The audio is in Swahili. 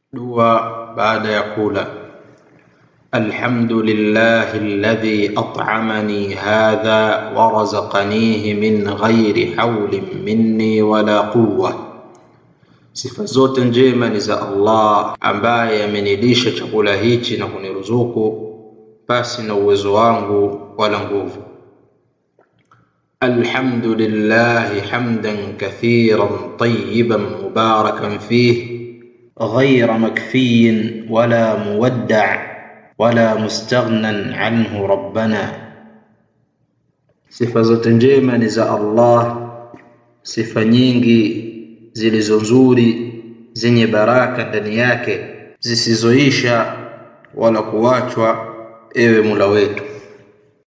Dua baada ya kula. Alhamdulillahi alladhi at'amani hadha wa razaqanihi min ghairi hawlin minni wala quwwa. Sifa zote njema ni za Allah ambaye amenilisha chakula hichi na kuniruzuku pasi na uwezo wangu wala nguvu. Alhamdulillahi hamdan kathiran tayyiban mubarakan fihi غير مكفي ولا مودع ولا مستغنى عنه ربنا. Sifa zote njema ni za Allah, sifa nyingi zilizo nzuri zenye baraka ndani yake zisizoisha wala kuachwa, ewe Mola wetu.